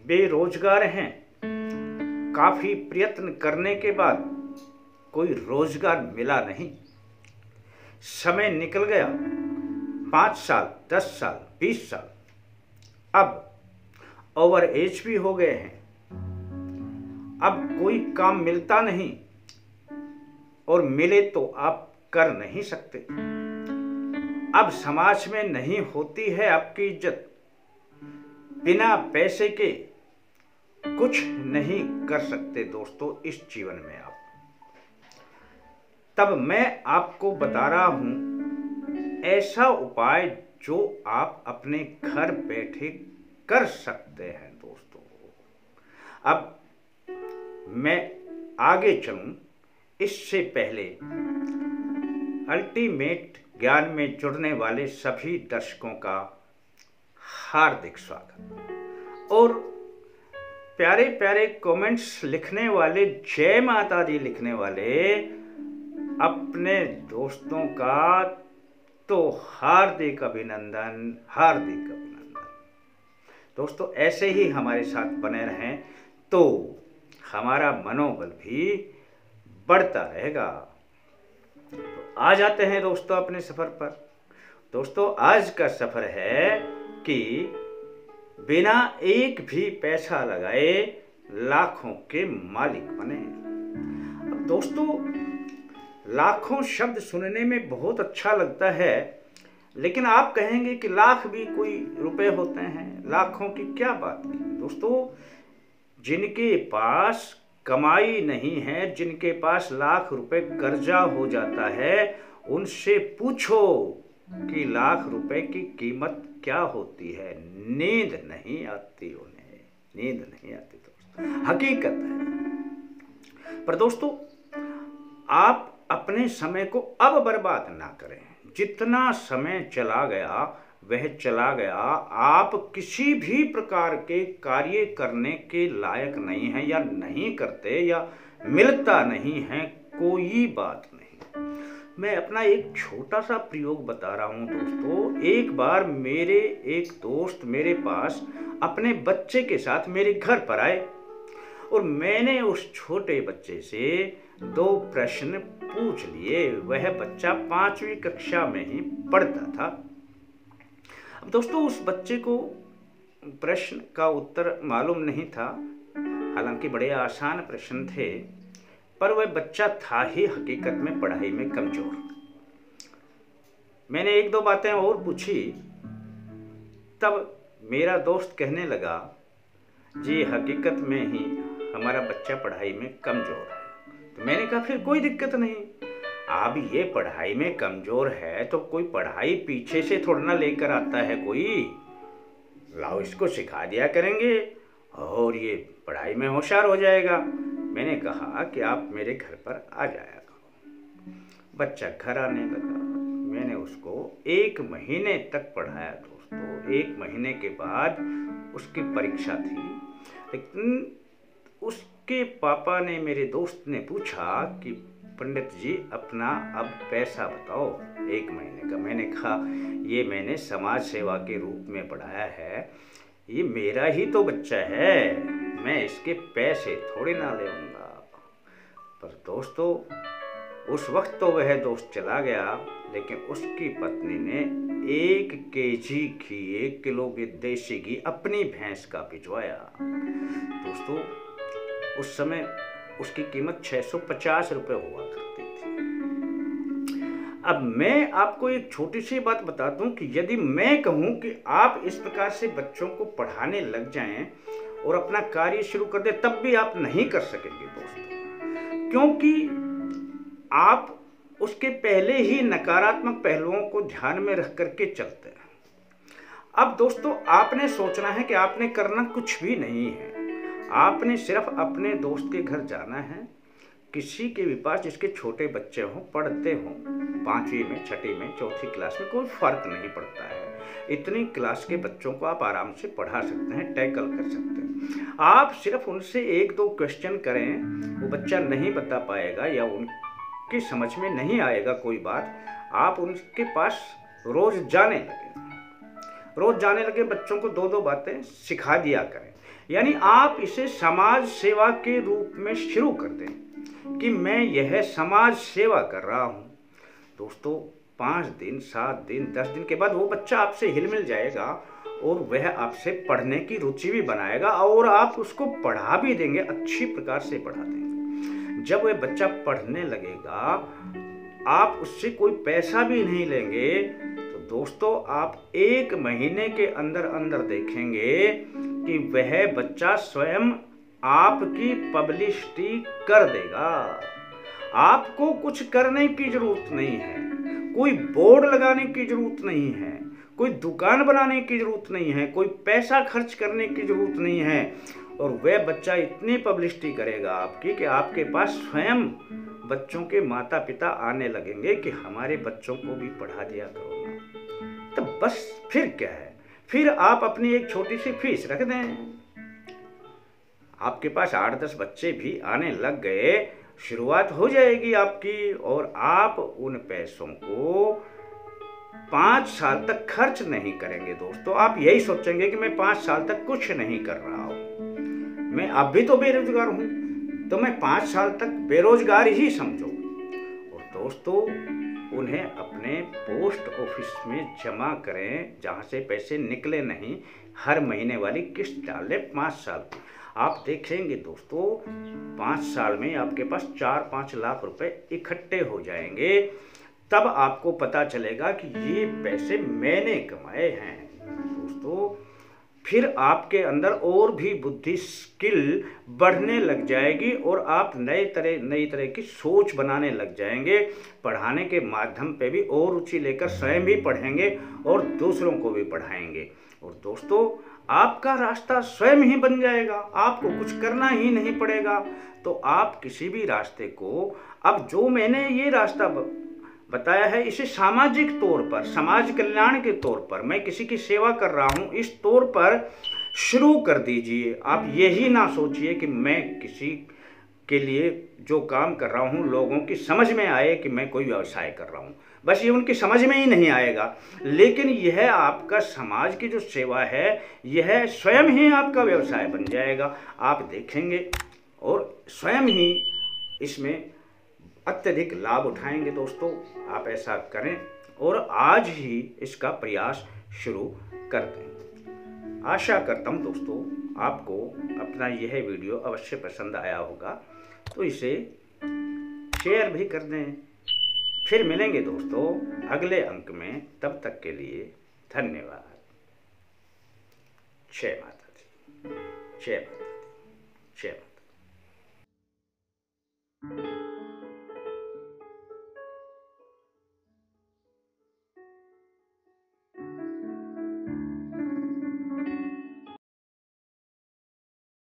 बेरोजगार हैं। काफी प्रयत्न करने के बाद कोई रोजगार मिला नहीं। समय निकल गया, 5 साल, 10 साल, 20 साल, अब ओवर एज भी हो गए हैं। अब कोई काम मिलता नहीं, और मिले तो आप कर नहीं सकते। अब समाज में नहीं होती है आपकी इज्जत। बिना पैसे के कुछ नहीं कर सकते दोस्तों इस जीवन में आप। तब मैं आपको बता रहा हूं ऐसा उपाय जो आप अपने घर बैठे कर सकते हैं दोस्तों। अब मैं आगे चलूं इससे पहले अल्टीमेट ज्ञान में जुड़ने वाले सभी दर्शकों का हार्दिक स्वागत, और प्यारे प्यारे कमेंट्स लिखने वाले, जय माता दी लिखने वाले अपने दोस्तों का तो हार्दिक अभिनंदन, हार्दिक अभिनंदन। दोस्तों ऐसे ही हमारे साथ बने रहें तो हमारा मनोबल भी बढ़ता रहेगा। तो आ जाते हैं दोस्तों अपने सफर पर। दोस्तों आज का सफर है कि बिना एक भी पैसा लगाए लाखों के मालिक बने। अब दोस्तों लाखों शब्द सुनने में बहुत अच्छा लगता है, लेकिन आप कहेंगे कि लाख भी कोई रुपए होते हैं, लाखों की क्या बात की। दोस्तों जिनके पास कमाई नहीं है, जिनके पास लाख रुपए कर्जा हो जाता है, उनसे पूछो कि लाख रुपए की कीमत क्या होती है। नींद नहीं आती उन्हें, नींद नहीं आती दोस्तों, हकीकत है। पर दोस्तों आप अपने समय को अब बर्बाद ना करें। जितना समय चला गया वह चला गया। आप किसी भी प्रकार के कार्य करने के लायक नहीं हैं, या नहीं करते, या मिलता नहीं है, कोई बात नहीं। मैं अपना एक छोटा सा प्रयोग बता रहा हूं दोस्तों। एक बार मेरे एक दोस्त मेरे पास अपने बच्चे के साथ मेरे घर पर आए, और मैंने उस छोटे बच्चे से 2 प्रश्न पूछ लिए। वह बच्चा 5वीं कक्षा में ही पढ़ता था। अब दोस्तों उस बच्चे को प्रश्न का उत्तर मालूम नहीं था, हालांकि बड़े आसान प्रश्न थे, पर वह बच्चा था ही हकीकत में पढ़ाई में कमजोर। मैंने 1-2 बातें और पूछी, तब मेरा दोस्त कहने लगा, जी हकीकत में ही हमारा बच्चा पढ़ाई में कमजोर है। तो मैंने कहा फिर कोई दिक्कत नहीं, अब ये पढ़ाई में कमजोर है तो कोई पढ़ाई पीछे से थोड़ा ना लेकर आता है कोई, लाओ इसको सिखा दिया करेंगे और ये पढ़ाई में होशियार हो जाएगा। मैंने कहा कि आप मेरे घर पर आ जाया करो। बच्चा घर आने लगा। मैंने उसको 1 महीने तक पढ़ाया दोस्तों। 1 महीने के बाद उसकी परीक्षा थी, लेकिन उसके पापा ने, मेरे दोस्त ने पूछा कि पंडित जी अपना अब पैसा बताओ 1 महीने का। मैंने कहा ये मैंने समाज सेवा के रूप में पढ़ाया है, ये मेरा ही तो बच्चा है, मैं इसके पैसे थोड़े ना लेऊंगा। पर दोस्तों उस वक्त तो वह दोस्त चला गया, लेकिन उसकी पत्नी ने 1 केजी घी, 1 किलो की देसी घी अपनी भैंस का भिजवाया। दोस्तों उस समय उसकी कीमत 650 रुपये हुआ करती थी। अब मैं आपको एक छोटी सी बात बता दूं कि यदि मैं कहूं कि आप इस प्रकार से बच्चों को पढ़ाने लग जाएं और अपना कार्य शुरू कर दें, तब भी आप नहीं कर सकेंगे दोस्तों, क्योंकि आप उसके पहले ही नकारात्मक पहलुओं को ध्यान में रख करके चलते हैं। अब दोस्तों आपने सोचना है कि आपने करना कुछ भी नहीं है। आपने सिर्फ अपने दोस्त के घर जाना है, किसी के भी पास जिसके छोटे बच्चे हों, पढ़ते हों, 5वीं में, 6ठी में, 4थी क्लास में, कोई फर्क नहीं पड़ता है। इतनी क्लास के बच्चों को आप आराम से पढ़ा सकते हैं, टैकल कर सकते हैं। आप सिर्फ उनसे 1-2 क्वेश्चन करें, वो बच्चा नहीं बता पाएगा या उनकी समझ में नहीं आएगा कोई बात, आप उनके पास रोज जाने लगे, बच्चों को 2-2 बातें सिखा दिया करें। यानी आप इसे समाज सेवा के रूप में शुरू कर दें कि मैं यह समाज सेवा कर रहा हूँ। दोस्तों 5 दिन, 7 दिन, 10 दिन के बाद वो बच्चा आपसे हिल मिल जाएगा और वह आपसे पढ़ने की रुचि भी बनाएगा और आप उसको पढ़ा भी देंगे, अच्छी प्रकार से पढ़ा देंगे। जब वह बच्चा पढ़ने लगेगा, आप उससे कोई पैसा भी नहीं लेंगे, तो दोस्तों आप 1 महीने के अंदर अंदर देखेंगे कि वह बच्चा स्वयं आपकी पब्लिसिटी कर देगा। आपको कुछ करने की जरूरत नहीं है, कोई बोर्ड लगाने की जरूरत नहीं है, कोई दुकान बनाने की जरूरत नहीं है, कोई पैसा खर्च करने की जरूरत नहीं है। और वह बच्चा इतनी पब्लिसिटी करेगा आपकी कि आपके पास स्वयं बच्चों के माता पिता आने लगेंगे कि हमारे बच्चों को भी पढ़ा दिया करो ना। तो बस फिर क्या है, फिर आप अपनी एक छोटी सी फीस रख दें। आपके पास 8-10 बच्चे भी आने लग गए, शुरुआत हो जाएगी आपकी, और आप उन पैसों को 5 साल तक खर्च नहीं करेंगे। दोस्तों आप यही सोचेंगे कि मैं 5 साल तक कुछ नहीं कर रहा हूं, मैं अब भी तो बेरोजगार हूं, तो मैं 5 साल तक बेरोजगार ही समझो। और दोस्तों उन्हें अपने पोस्ट ऑफिस में जमा करें, जहां से पैसे निकले नहीं, हर महीने वाली किस्त डालें 5 साल की। आप देखेंगे दोस्तों 5 साल में आपके पास 4-5 लाख रुपए इकट्ठे हो जाएंगे। तब आपको पता चलेगा कि ये पैसे मैंने कमाए हैं। दोस्तों फिर आपके अंदर और भी बुद्धि, स्किल बढ़ने लग जाएगी और आप नई तरह की सोच बनाने लग जाएंगे। पढ़ाने के माध्यम पे भी और रुचि लेकर स्वयं भी पढ़ेंगे और दूसरों को भी पढ़ाएंगे। और दोस्तों आपका रास्ता स्वयं ही बन जाएगा, आपको कुछ करना ही नहीं पड़ेगा। तो आप किसी भी रास्ते को, अब जो मैंने ये रास्ता बताया है, इसे सामाजिक तौर पर, समाज कल्याण के तौर पर, मैं किसी की सेवा कर रहा हूं, इस तौर पर शुरू कर दीजिए। आप यही ना सोचिए कि मैं किसी के लिए जो काम कर रहा हूं लोगों की समझ में आए कि मैं कोई व्यवसाय कर रहा हूं, बस ये उनकी समझ में ही नहीं आएगा। लेकिन यह आपका समाज की जो सेवा है, यह स्वयं ही आपका व्यवसाय बन जाएगा। आप देखेंगे और स्वयं ही इसमें अत्यधिक लाभ उठाएंगे। दोस्तों आप ऐसा करें और आज ही इसका प्रयास शुरू कर दें। आशा करता हूं दोस्तों आपको अपना यह वीडियो अवश्य पसंद आया होगा, तो इसे शेयर भी कर दें। फिर मिलेंगे दोस्तों अगले अंक में, तब तक के लिए धन्यवाद। जय माता दी, जय माता दी, जय माता दी।